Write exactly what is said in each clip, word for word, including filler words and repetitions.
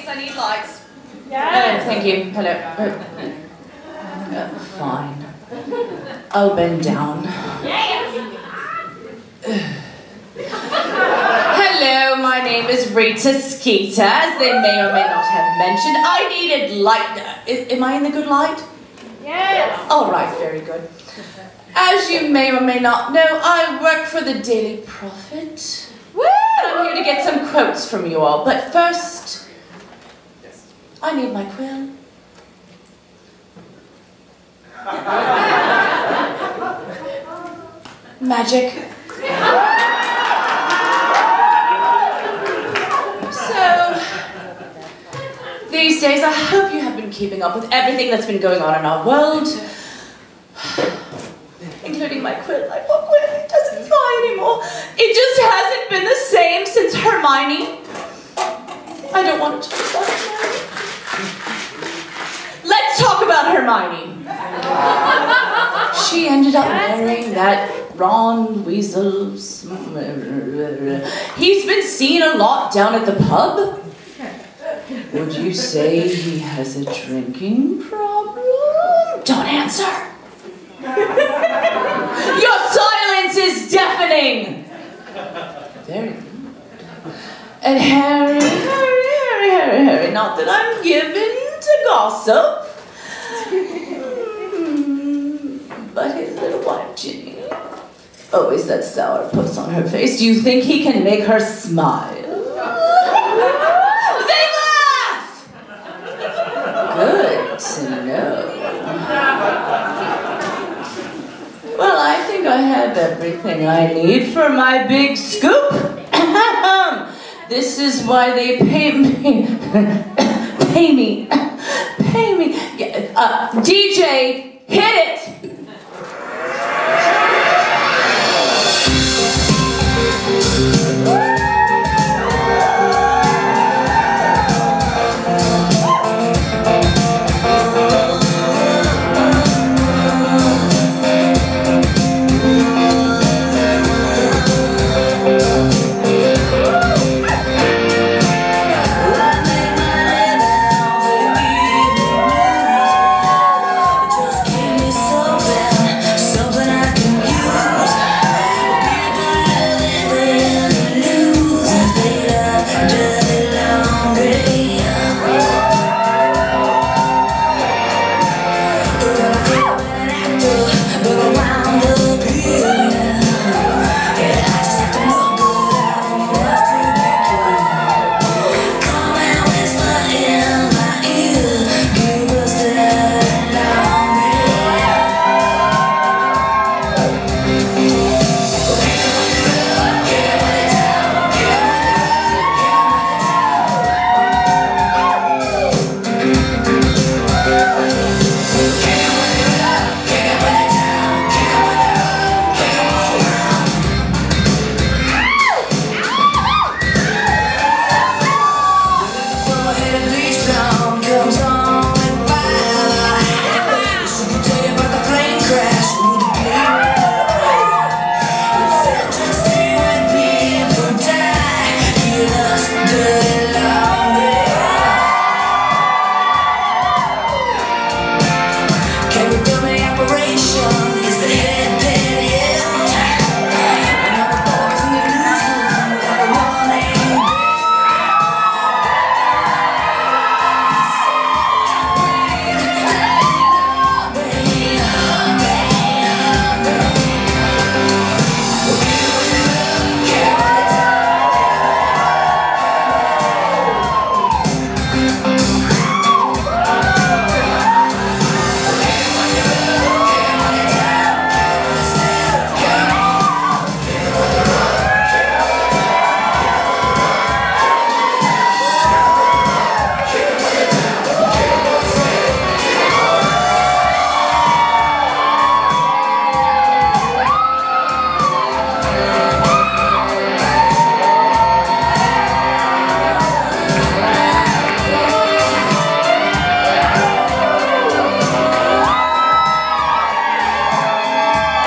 I need lights. Yes. Oh, thank you. Hello. Uh, uh, fine. I'll bend down. Hello, my name is Rita Skeeter. As they may or may not have mentioned, I needed light. Uh, am I in the good light? Yes. All right, very good. As you may or may not know, I work for the Daily Prophet. Woo! I'm here to get some quotes from you all, but first, I need my quill. Magic. So, these days, I hope you have been keeping up with everything that's been going on in our world. Including my quill. My book quill, it doesn't fly anymore. It just hasn't been the same since Hermione. I don't want to talk about Hermione. Let's talk about Hermione. She ended up marrying that Ron Weasley. He's been seen a lot down at the pub. Would you say he has a drinking problem? Don't answer. Your silence is deafening! Very good. And Harry, Harry, Harry, Harry, Harry, not that I'm given to gossip, mm, but his little wife, Ginny, always that sour puss on her face. Do you think he can make her smile? They laugh! Good to know. Well, I think I have everything I need for my big scoop. This is why they pay me. pay me. Pay me. Uh, D J, hit it!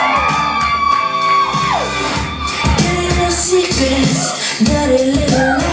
Dirty little